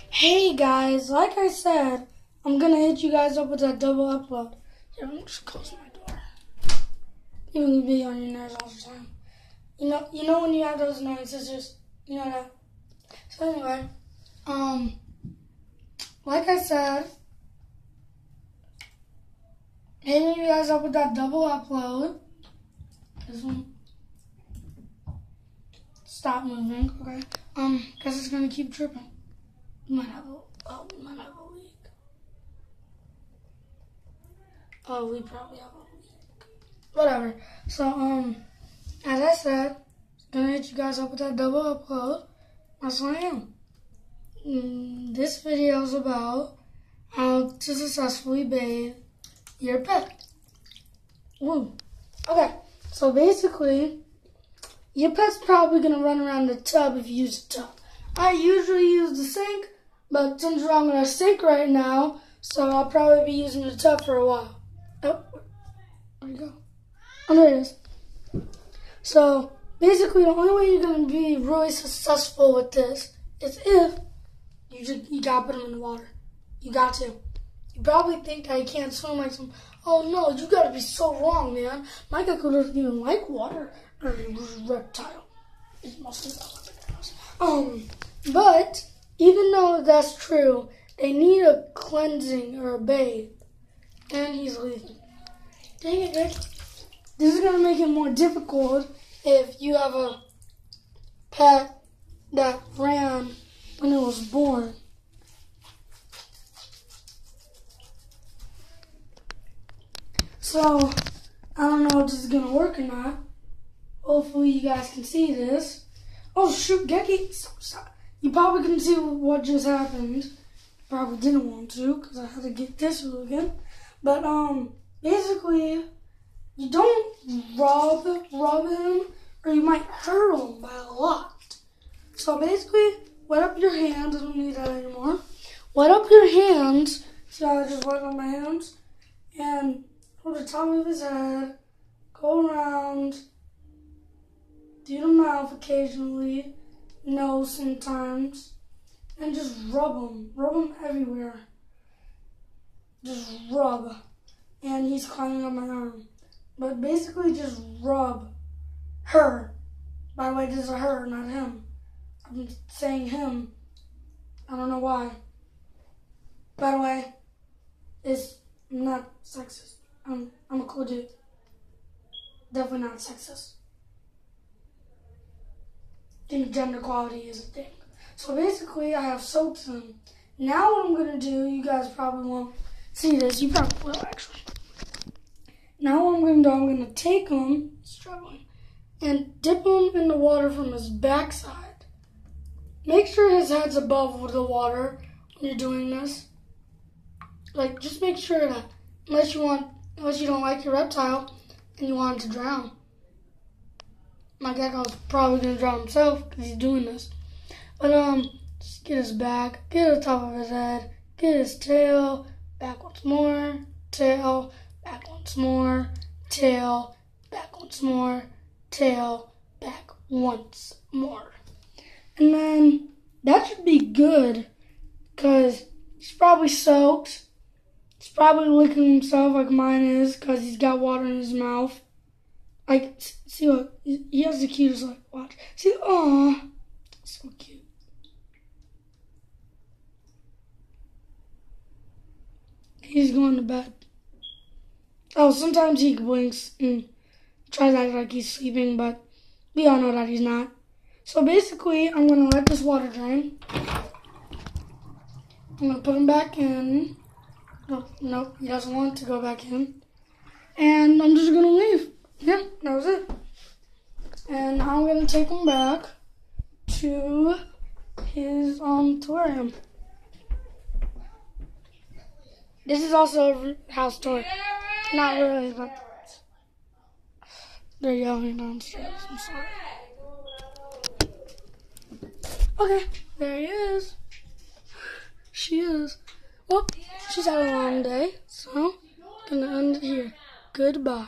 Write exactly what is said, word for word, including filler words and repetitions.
Hey guys, like I said, I'm gonna hit you guys up with that double upload. Here, I'm just close my door. You will be on your nerves all the time. You know, you know when you have those noises, just you know that. So anyway, um, like I said, hitting you guys up with that double upload. This one. Stop moving, okay? Um, because it's gonna keep tripping. You might have a, oh, we might have a leak. Oh, we probably have a leak. Whatever. So, um, as I said, gonna hit you guys up with that double upload. That's what I am. Mm, this video is about how to successfully bathe your pet. Woo. Okay, so basically, your pet's probably gonna run around the tub if you use the tub. I usually use the sink, but since we're on our sink right now, so I'll probably be using the tub for a while. Oh, where'd it go? Oh, there it is. So basically, the only way you're gonna be really successful with this is if you just you gotta put them in the water. You got to. You probably think that you can't swim like some. Oh no, you gotta be so wrong, man. My gecko doesn't even like water. Or reptile. It's mostly about reptiles. Um, but even though that's true, they need a cleansing or a bathe. And he's leaving. Dang it, Vic. This is gonna make it more difficult if you have a pet that ran when it was born. So I don't know if this is gonna work or not. Hopefully you guys can see this. Oh shoot, Gecky! Stop, stop. You probably couldn't see what just happened. Probably didn't want to because I had to get this again. But um, basically, you don't rub rub him, or you might hurt him by a lot. So basically, wet up your hands. I don't need that anymore. Wet up your hands. See how I just wet up my hands? And hold the top of his head. Go around. Do the mouth occasionally, nose sometimes, and just rub them. Rub them everywhere. Just rub. And he's climbing up my arm. But basically just rub her. By the way, this is a her, not him. I'm saying him. I don't know why. By the way, it's not sexist. I'm, I'm a cool dude. Definitely not sexist. I think gender equality is a thing. So basically, I have soaps in. Now what I'm going to do, you guys probably won't see this. You probably will, actually. Now what I'm going to do, I'm going to take him, struggling, and dip him in the water from his backside. Make sure his head's above the water when you're doing this. Like, just make sure that, unless you want, unless you don't like your reptile and you want it to drown. My gecko's probably gonna drown himself because he's doing this. But um, just get his back, get the top of his head, get his tail, back once more, tail, back once more, tail, back once more, tail, back once more. And then that should be good because he's probably soaked. He's probably licking himself like mine is because he's got water in his mouth. Like, see what, he has the cutest, like, watch. See, aw, so cute. He's going to bed. Oh, sometimes he blinks and tries to act like he's sleeping, but we all know that he's not. So basically, I'm going to let this water drain. I'm going to put him back in. Nope, nope, he doesn't want to go back in. And I'm just going to leave. Yeah, that was it. And I'm going to take him back to his um terrarium. This is also a house tour. Not really, but they're yelling downstairs. I'm sorry. Okay, there he is. She is. Well, she's had a long day, so I'm going to end it here. Goodbye.